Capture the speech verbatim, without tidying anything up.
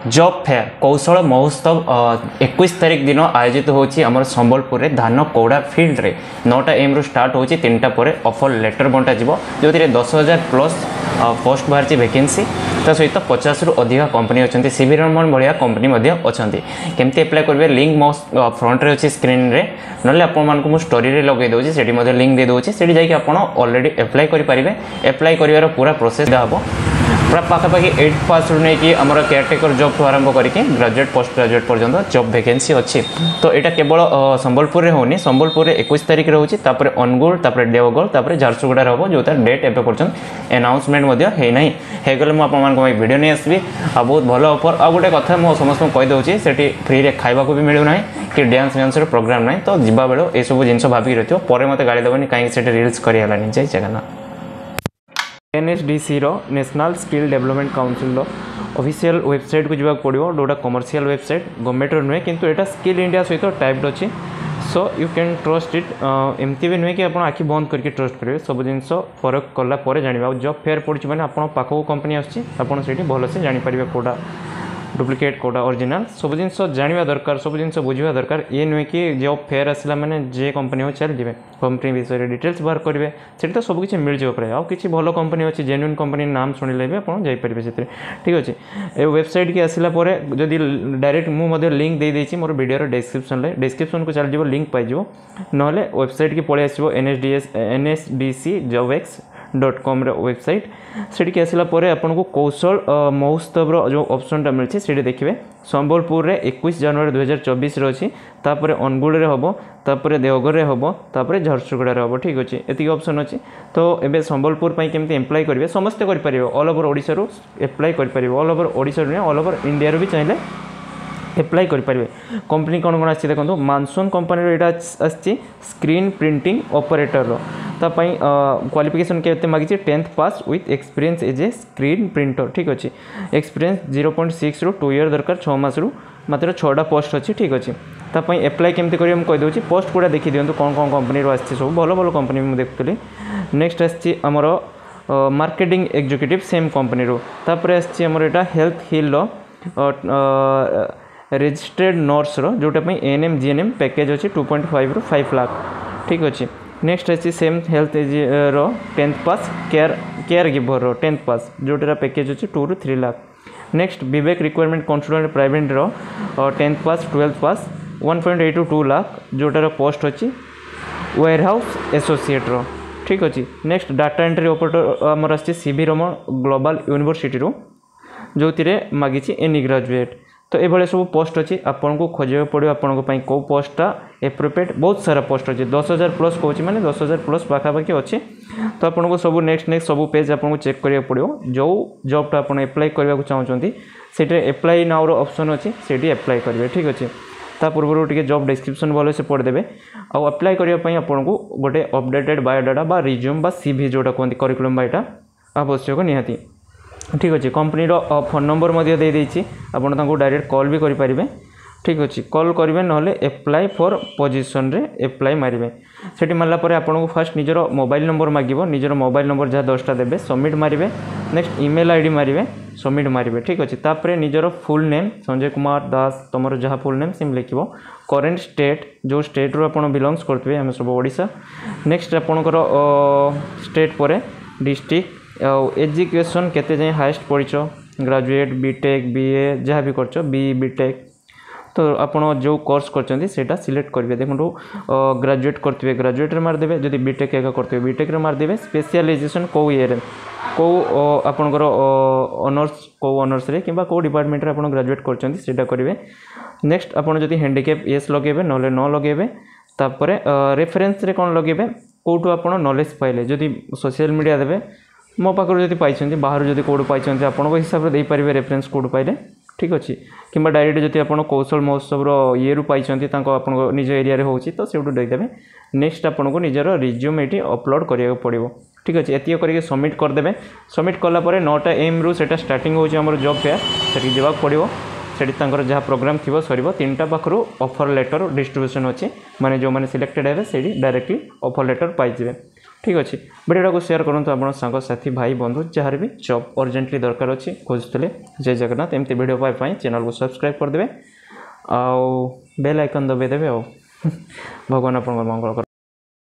Job fair कौशल महोत्सव इक्कीस तारीख दिन आयोजित होची हमर संबलपुर रे धान कौड़ा फील्ड रे नौटा एम रु स्टार्ट होची तीनटा परे ऑफर लेटर बंटा जिवो जोथिरे दस हजार प्लस पोस्ट बाहरची वैकेंसी ता सहित पचास रु अधिक कंपनी अछंती सीवी रमन भलिया कंपनी मध्ये अछंती केमते अप्लाई करबे लिंक मो फ्रंट रे अछि स्क्रीन रे नले आपन मान को मु स्टोरी रे लगे दोची सेठी मध्ये लिंक दे दोची सेठी जाई कि आपन ऑलरेडी अप्लाई करि परिबे अप्लाई करिवार पूरा प्रोसेस दाबो पूरा पाखापाखि एट पास नहीं कि आम केयरटेकर जॉब ठू आरंभ करके ग्रेजुएट पोस्ट ग्रेजुएट पर्यंत जॉब वैकेंसी अच्छी तो यहाँ केवल संबलपुर में होनी संबलपुर में इक्कीस तारीख रोचे अनुगुल देवगढ़ झारसुगुड़ा हम जो डेट एवं पर्यटन अनाउंसमेंट होगले मुझे वीडियो नहीं आसबि आ बहुत भल ऑफर आ गोटे कथा मो समस्त कहीदे से फ्री रे खावा भी मिलूना कि डांस डांस प्रोग्राम ना तो जीवा बेलो ये सब जिन भाविक रही है मत गाड़ी देवनी कहीं रिल्स करानी Jai Jagannath N S D C रो नेशनल स्किल डेवलपमेंट काउंसिल रो ऑफिशियल वेबसाइट को जावाक पड़ो जोटा कमर्शियल वेबसाइट गवर्नमेंट नुहे किंतु एटा स्किल इंडिया सहित टाइप्ड अच्छी so you can trust it एमती भी नुहे कि आप आखि बंद करके ट्रस्ट करेंगे सब जिन फरक कला जाना जॉब फेयर पड़ी मैंने आप पाखक कंपनी आसी भलसे जापर कौटा डुप्लिकेट कौटा ओरिजिनल सब जिन जाना दरकार सब जिन बुझा दरकार ये नुहे कि जॉब फेयर आसला मैंने जे कंपनी हो चल जाए कंपनी विषय डिटेल्स बाहर करेंगे से तो सबकि मिल जाए प्राय आउ कि भल कंपनी अच्छी जेन्युइन कंपनी नाम शुणिले भी आप जापर से ठीक अच्छे ये वेबसाइट की आसला जदि डायरेक्ट मुझे लिंक दे देती मोर वीडियो डिस्क्रिप्शन में डिस्क्रिप्शन को चल लिंक पाई ना वेबसाइट की पलि आसो N S D S N S D C job X dot com website से आसला आपन को कौशल महोत्सव जो ऑप्शनटा मिलती से देखिए संबलपुर रे इक्कीस जनवरी दुई हजार चौबीस अच्छी तापर अनुगुल रे हम तापर देवगढ़ रे हम तापर झारसुगुड़ा रे हम ठीक अच्छे एति ऑप्शन अच्छी तो एबे संबलपुर पई केमती एप्लाई करेंगे समस्ते करेंगे ऑल ओवर ओडिशा रू एप्लाई करेंगे ऑल ओवर ओडिशा रू ऑल ओवर इंडिया भी चाहिए एप्लाई करेंगे कंपनी कौन कौन आसी देखो मानसून कंपनी यहाँ आसी स्क्रीन प्रिंटिंग ऑपरेटर तापाई क्वालिफिकेशन के मागी tenth pass with experience as a screen printer ठीक अच्छे एक्सपीरियंस जीरो पॉइंट सिक्स रु टू ईयर दरकार छः मास रु मात्र छटा पोस्ट अच्छी ठीक अच्छे तापाई एप्लाई केमती करेंगे मुझे कहीदे पोस्ट गुड़ा देखी दिखाँ कौन कौन कंपनी आसी सब भल भल कंपनी मुझे देखुली नेक्स्ट आसी आमर मार्केटिंग एग्जीक्यूटिव सेम कंपनी तापर आसी आमर यहाँ हेल्थ हिल रजिस्ट्रेड नर्स रो जोटा N M G N M package अच्छी टू पॉइंट फाइव रु फाइव लाख ठीक अच्छे नेक्स्ट अच्छी सेम हेल्थ रो tenth pass care caregiver रो टेंथ पास जोटा पैकेज अच्छी टू रु three lakh next Vivek requirement consultant private रो tenth pass twelfth pass one point eight two two lakh जोटार पोस्ट अच्छी वेयर हाउस एसोसिएट रो ठीक अच्छे नेक्स्ट डाटा एंट्री ऑपरेटर आमर आसी सीवी रमन ग्लोबल यूनिवर्सिटी रो जो मागी एनी ग्रेजुएट तो ये सब पोस्ट अच्छी आपन को खोजा पड़ो आपन कौ पोस्टा एप्रोप्रिएट बहुत सारा पोस्ट अच्छे दस हजार प्लस कौच मैंने दस हजार प्लस पाखापाखि अच्छे तो आपन को सब नेक्स्ट नेक्स्ट सब पेज आपको चेक करा पड़ो जो जॉबटा आप एप्लाई करने चाहते से एप्लाई नाउ रो ऑप्शन अच्छी से एप्लाई करेंगे ठीक अच्छे ता पूर्व टे जॉब डिस्क्रिप्शन भल से पढ़देवे आउ अप्लाई करने आपन को गोटे अपडेटेड बायोडाटा बा रिज्यूम बा सीवी जोटा कहते करिकुलम बा एटा आवश्यक निहाती ठीक अच्छे कंपनी फोन नंबर मध्य दे देछि आपण तांको डायरेक्ट कॉल भी करि परिबे ठीक अच्छे कॉल करेंगे ना एप्लाई फॉर पोजिशन रे एप्लाई मारे से मारला आपन को फास्ट निजर मोबाइल नंबर मागिबो निजर मोबाइल नंबर जहाँ दसटा देबे सबमिट मारे नेक्स्ट ईमेल आईडी मारे सबमिट मारे ठीक अच्छे तापर निजर फुल नेम संजय कुमार दास तुम जहाँ फुल नेम सिम लिखो करेन्ट स्टेट जो स्टेट रू आप बिलंग्स करते आम सब ओडिशा नेक्स्ट आपणकर स्टेट पर डिस्ट्रिक्ट एजुकेशन केते जाए हाईएस्ट पढ़िछ ग्रेजुएट बीटेक बीए जहाँ भी कर बी बीटेक तो आपण जो कोर्स करछंती सेटा सिलेक्ट करेंगे देखो ग्रेजुएट करते ग्रेजुएट मारदेवे जदि बीटेक एका करते बीटेक मारदेवे स्पेशलाइजेशन कौ ये कौ आपणकर ऑनर्स कौ ऑनर्स रे किंबा कौ डिपार्टमेंट रे आपण ग्रेजुएट करछंती सेटा करेंगे नेक्स्ट आपण जदि हैंडिकैप येस लगेबे नले न लगेबे तापर रेफरेंस रे कोन लगेबे कोठो आपण नॉलेज पाइले जदि सोशल मीडिया देबे मो पाखर जब पाई बाहर जब कौट पाई आपण हिसाब से दे पारे रेफरेंस कौट पाइले ठीक अच्छे कि डायरेक्ट जब आप कौशल महोत्सव ये रू पाई निज एरिया होची तो से देदेवे नेक्स्ट आपको निजर रिज्यूम ये अपलोड करा पड़ो ठीक अच्छे एति करके सबमिट करदे सबमिट कलापर नौटा एम रु सेटा स्टार्टिंग होची हमर जॉब फेयर से जावाक पड़ो से जहाँ प्रोग्राम थी सर तीन टा पाखर ऑफर लेटर डिस्ट्रीब्यूशन अच्छे माने जो मैंने सिलेक्टेड है से डायरेक्टली ऑफर लेटर पाइबे ठीक अच्छे भिडियो को शेयर करूँ आप सांगसाथी भाई बंधु जहाँ भी जॉब अर्जेंटली दरकार अच्छी खोजुले जय जगन्नाथ एमती वीडियो पाई चैनल को सब्सक्राइब करदे आ बेल आइकन दबाई देवे भगवान आप मंगल कर।